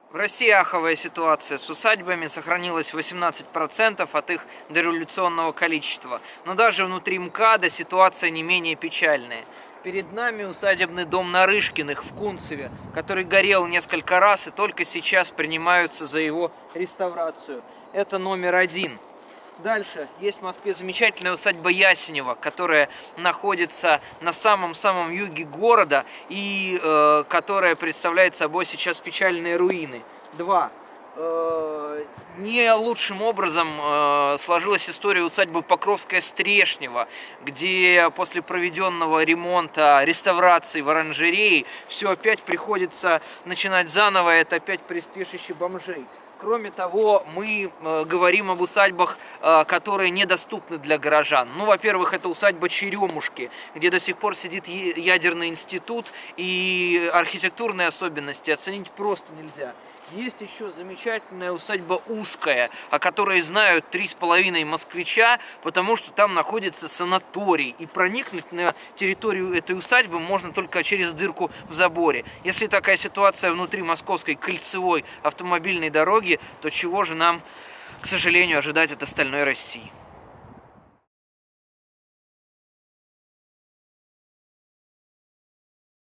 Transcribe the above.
В России аховая ситуация с усадьбами, сохранилось 18% от их дореволюционного количества. Но даже внутри МКАДа ситуация не менее печальная. Перед нами усадебный дом Нарышкиных в Кунцеве, который горел несколько раз и только сейчас принимаются за его реставрацию. Это номер 1. Дальше есть в Москве замечательная усадьба Ясенева, которая находится на самом-самом юге города и которая представляет собой сейчас печальные руины. 2. Не лучшим образом сложилась история усадьбы Покровская-Стрешнева, где после проведенного ремонта, реставрации в оранжерее все опять приходится начинать заново, это опять приспешище бомжей. Кроме того, мы говорим об усадьбах, которые недоступны для горожан. Ну, во-первых, это усадьба Черемушки, где до сих пор сидит ядерный институт, и архитектурные особенности оценить просто нельзя. Есть еще замечательная усадьба Узкая, о которой знают 3,5 москвича, потому что там находится санаторий. И проникнуть на территорию этой усадьбы можно только через дырку в заборе. Если такая ситуация внутри Московской кольцевой автомобильной дороги, то чего же нам, к сожалению, ожидать от остальной России?